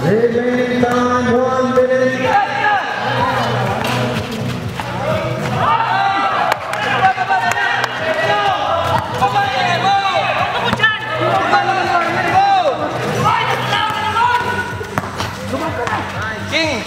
Remaining time, 1 minute. King!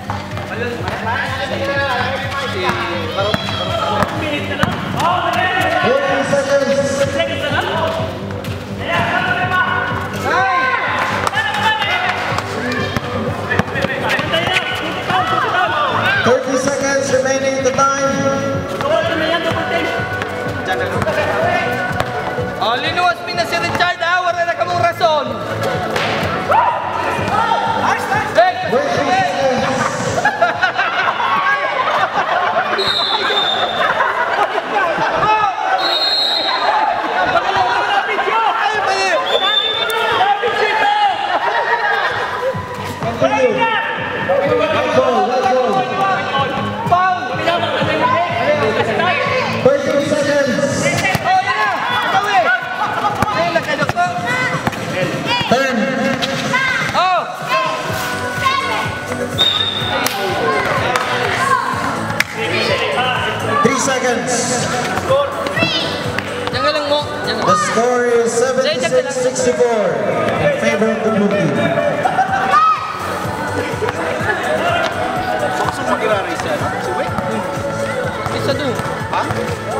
30 seconds remaining in the time. Oh, linuwas mi na si Richard ha, wala na kamong rason. The score is 76-64 in favor of the blue team. Isa doon. Ha?